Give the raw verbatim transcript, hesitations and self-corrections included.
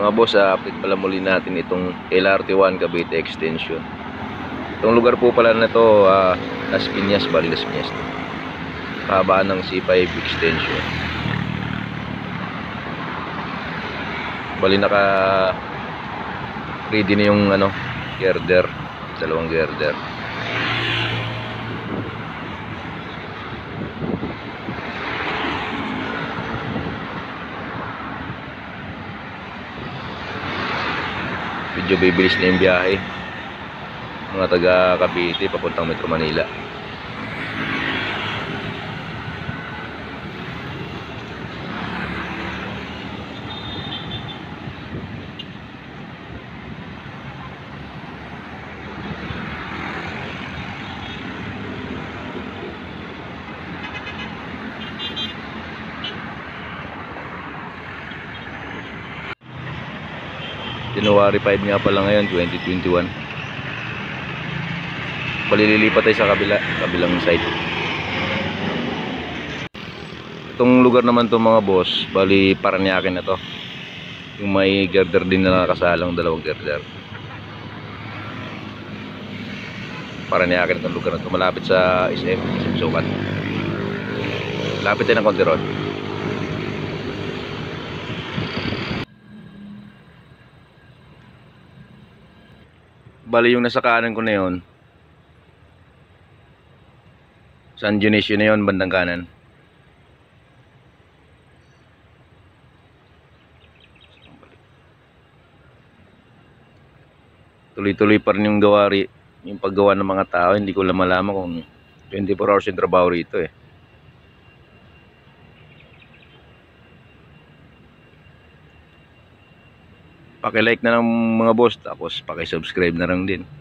Mga boss, uh, update pala muli natin itong L R T one Cavite Extension. Itong lugar po pala na to, uh, Las Piñas, bali Las Piñas to. Kahabaan ng C five Extension. Bali naka ready na yung ano, girder, dalawang girder. Medyo bibilis na yung biyahe mga taga Cavite papuntang Metro Manila. January five nga pala ngayon, twenty twenty-one. Palililipat tayo sa kabila, kabilang side. Itong lugar naman to mga boss, bali Parañaque na to. Yung may girder din na nakasalang, dalawang girder. Parañaque na itong lugar na to, malapit sa S M, S M Sukat. Malapit din ng Conti Road. Bali yung nasa kanan ko na yun, San Dionisio na yun, bandang kanan. Tuloy-tuloy pa rin yung gawari, yung paggawa ng mga tao. Hindi ko lang malaman kung twenty-four hours yung trabaho rito eh. Paki-like na ng mga boss, tapos paki-subscribe na lang din.